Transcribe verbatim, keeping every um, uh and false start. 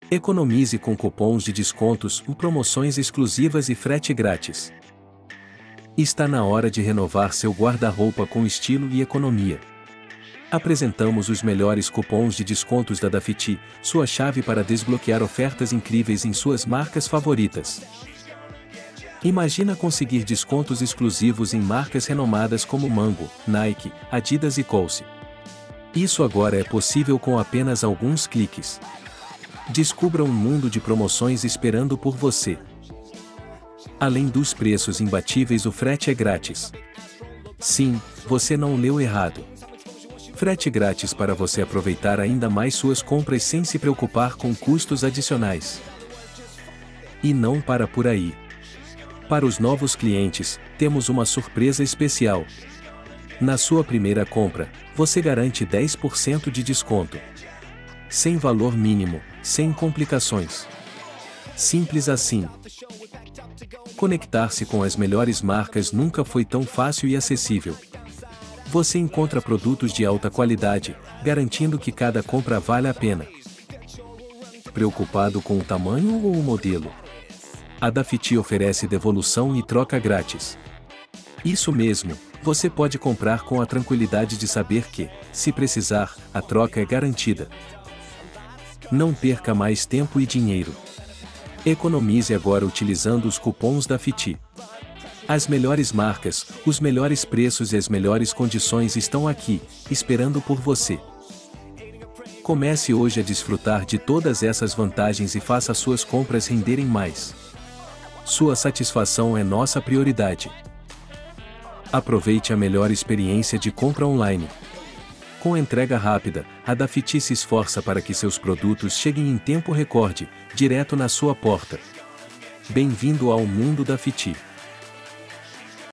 Economize com cupons de descontos, promoções exclusivas e frete grátis. Está na hora de renovar seu guarda-roupa com estilo e economia. Apresentamos os melhores cupons de descontos da Dafiti, sua chave para desbloquear ofertas incríveis em suas marcas favoritas. Imagina conseguir descontos exclusivos em marcas renomadas como Mango, Nike, Adidas e Coach. Isso agora é possível com apenas alguns cliques. Descubra um mundo de promoções esperando por você. Além dos preços imbatíveis, o frete é grátis. Sim, você não leu errado. Frete grátis para você aproveitar ainda mais suas compras sem se preocupar com custos adicionais. E não para por aí. Para os novos clientes, temos uma surpresa especial. Na sua primeira compra, você garante dez por cento de desconto. Sem valor mínimo, sem complicações. Simples assim. Conectar-se com as melhores marcas nunca foi tão fácil e acessível. Você encontra produtos de alta qualidade, garantindo que cada compra vale a pena. Preocupado com o tamanho ou o modelo? A Dafiti oferece devolução e troca grátis. Isso mesmo, você pode comprar com a tranquilidade de saber que, se precisar, a troca é garantida. Não perca mais tempo e dinheiro. Economize agora utilizando os cupons Dafiti. As melhores marcas, os melhores preços e as melhores condições estão aqui, esperando por você. Comece hoje a desfrutar de todas essas vantagens e faça suas compras renderem mais. Sua satisfação é nossa prioridade. Aproveite a melhor experiência de compra online. Com entrega rápida, a Dafiti se esforça para que seus produtos cheguem em tempo recorde, direto na sua porta. Bem-vindo ao mundo Dafiti.